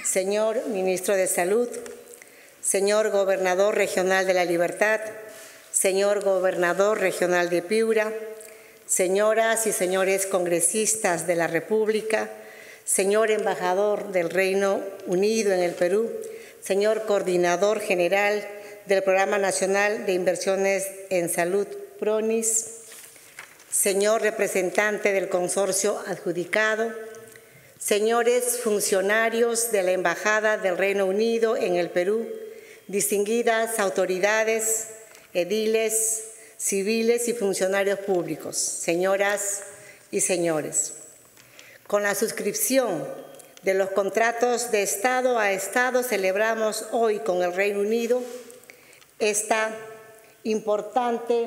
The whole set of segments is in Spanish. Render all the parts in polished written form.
señor Ministro de Salud, señor Gobernador Regional de La Libertad, señor Gobernador Regional de Piura, señoras y señores congresistas de la República, señor Embajador del Reino Unido en el Perú, señor Coordinador General del Programa Nacional de Inversiones en Salud, PRONIS, señor representante del consorcio adjudicado, señores funcionarios de la Embajada del Reino Unido en el Perú, distinguidas autoridades, ediles, civiles y funcionarios públicos, señoras y señores. Con la suscripción de los contratos de Estado a Estado celebramos hoy con el Reino Unido esta importante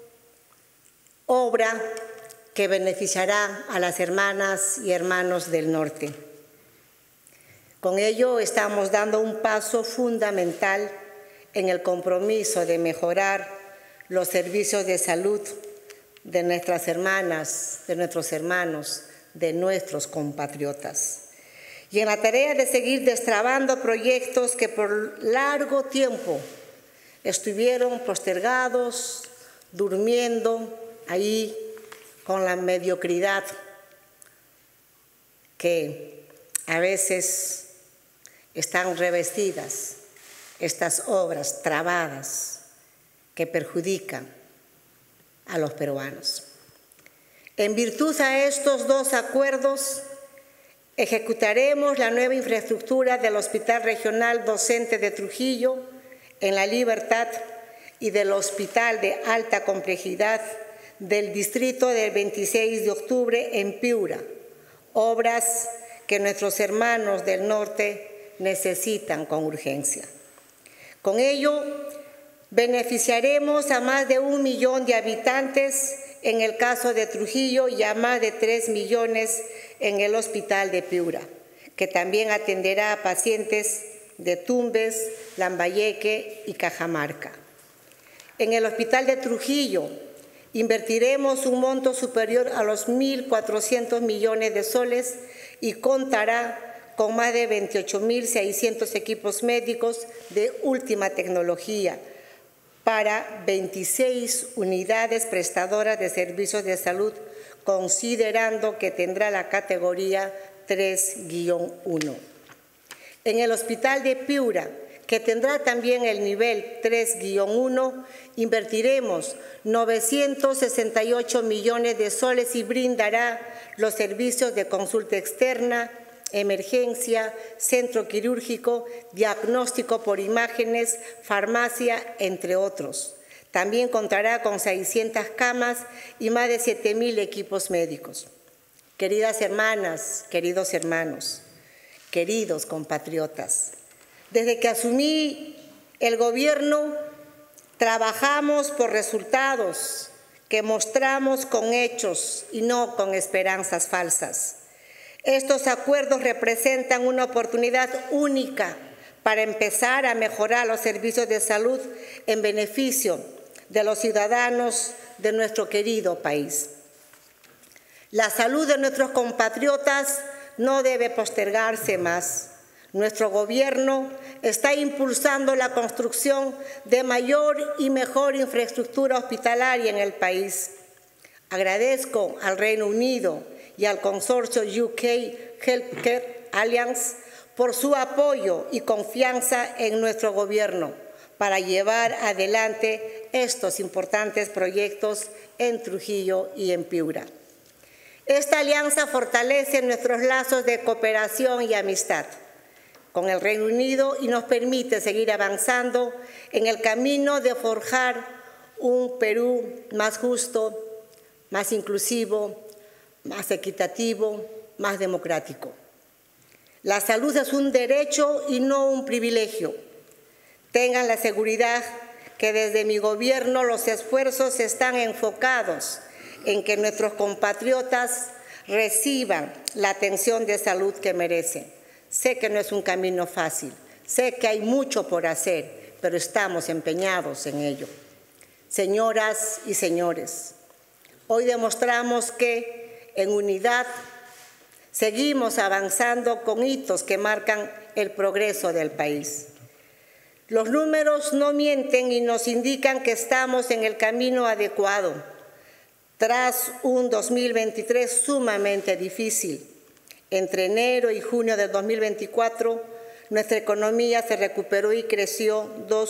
obra que beneficiará a las hermanas y hermanos del norte. Con ello estamos dando un paso fundamental en el compromiso de mejorar los servicios de salud de nuestras hermanas, de nuestros hermanos, de nuestros compatriotas. Y en la tarea de seguir destrabando proyectos que por largo tiempo estuvieron postergados, durmiendo ahí con la mediocridad que a veces están revestidas, estas obras trabadas que perjudican a los peruanos. En virtud a estos dos acuerdos, ejecutaremos la nueva infraestructura del Hospital Regional Docente de Trujillo en La Libertad y del Hospital de Alta Complejidad del Distrito del 26 de octubre en Piura, obras que nuestros hermanos del norte necesitan con urgencia. Con ello, beneficiaremos a más de 1 millón de habitantes en el caso de Trujillo y a más de 3 millones en el Hospital de Piura, que también atenderá a pacientes de Tumbes, Lambayeque y Cajamarca. En el Hospital de Trujillo invertiremos un monto superior a los 1.400 millones de soles y contará con más de 28.600 equipos médicos de última tecnología para 26 unidades prestadoras de servicios de salud, considerando que tendrá la categoría 3-1. En el Hospital de Piura, que tendrá también el nivel 3-1, invertiremos 968 millones de soles y brindará los servicios de consulta externa, emergencia, centro quirúrgico, diagnóstico por imágenes, farmacia, entre otros. También contará con 600 camas y más de 7.000 equipos médicos. Queridas hermanas, queridos hermanos, queridos compatriotas, desde que asumí el gobierno, trabajamos por resultados que mostramos con hechos y no con esperanzas falsas. Estos acuerdos representan una oportunidad única para empezar a mejorar los servicios de salud en beneficio de los ciudadanos de nuestro querido país. La salud de nuestros compatriotas no debe postergarse más. Nuestro gobierno está impulsando la construcción de mayor y mejor infraestructura hospitalaria en el país. Agradezco al Reino Unido y al consorcio UK Healthcare Alliance por su apoyo y confianza en nuestro gobierno para llevar adelante estos importantes proyectos en Trujillo y en Piura. Esta alianza fortalece nuestros lazos de cooperación y amistad con el Reino Unido y nos permite seguir avanzando en el camino de forjar un Perú más justo, más inclusivo, más equitativo, más democrático. La salud es un derecho y no un privilegio. Tengan la seguridad que desde mi gobierno los esfuerzos están enfocados en que nuestros compatriotas reciban la atención de salud que merecen. Sé que no es un camino fácil, sé que hay mucho por hacer, pero estamos empeñados en ello. Señoras y señores, hoy demostramos que en unidad Seguimos avanzando con hitos que marcan el progreso del país. Los números no mienten y nos indican que estamos en el camino adecuado, tras un 2023 sumamente difícil. Entre enero y junio del 2024, nuestra economía se recuperó y creció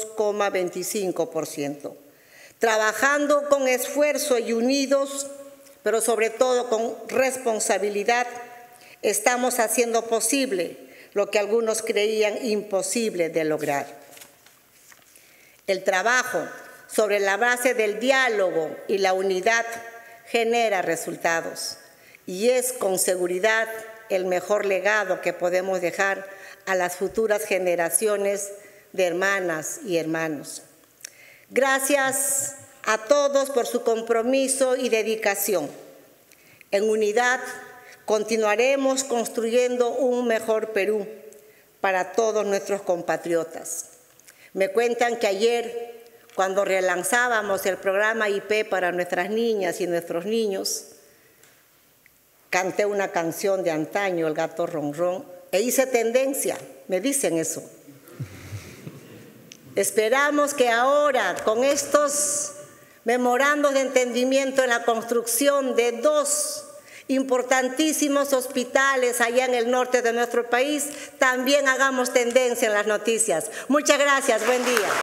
2,25%. Trabajando con esfuerzo y unidos, pero sobre todo con responsabilidad, estamos haciendo posible lo que algunos creían imposible de lograr. El trabajo sobre la base del diálogo y la unidad genera resultados y es con seguridad el mejor legado que podemos dejar a las futuras generaciones de hermanas y hermanos. Gracias a todos por su compromiso y dedicación. En unidad continuaremos construyendo un mejor Perú para todos nuestros compatriotas. Me cuentan que ayer, cuando relanzábamos el programa IP para nuestras niñas y nuestros niños, canté una canción de antaño, El gato ronrón, e hice tendencia, me dicen eso. Esperamos que ahora, con estos memorandos de entendimiento en la construcción de 2 importantísimos hospitales allá en el norte de nuestro país, también hagamos tendencia en las noticias. Muchas gracias, buen día.